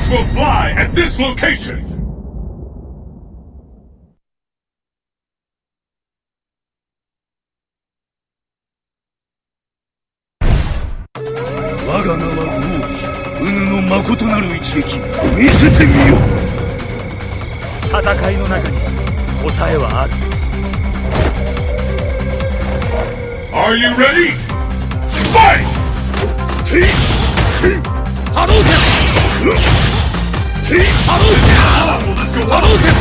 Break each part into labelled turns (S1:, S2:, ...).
S1: Sparks will fly at this location!
S2: Waga名は豪義、うぬの誠なる一撃、見せてみよ。
S3: 戦いの中に答えはある。
S1: Are you ready? Fight!
S3: 波動拳！波動拳！波動拳！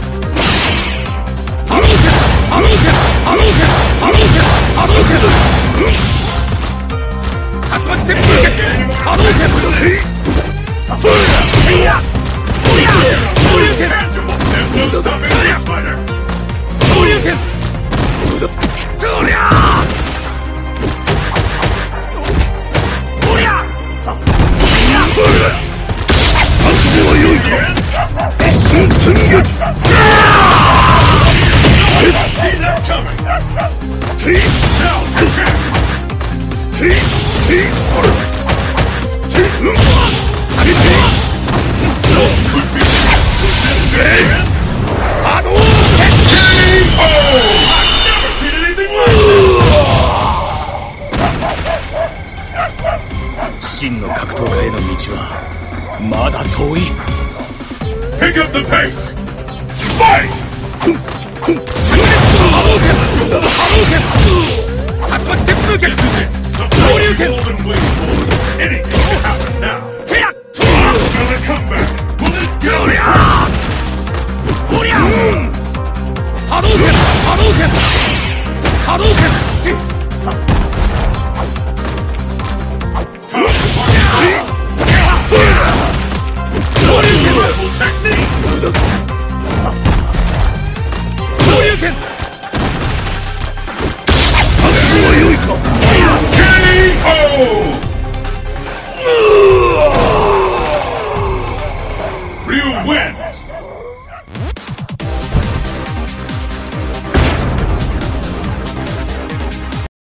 S3: 波動拳！波動拳！波動拳！波動拳！波動拳！竜巻旋風拳！波動拳！昇竜拳！昇竜拳！どりゃー！
S2: 覚悟は良いか。一瞬寸劇。
S3: 真の格闘家への道はまだ遠い。
S1: Pick up the pace! Fight!
S3: 波動拳！波動拳！竜巻旋風拳！昇竜拳！手や！おりゃー！おりゃー！波動拳！波動拳！波動拳！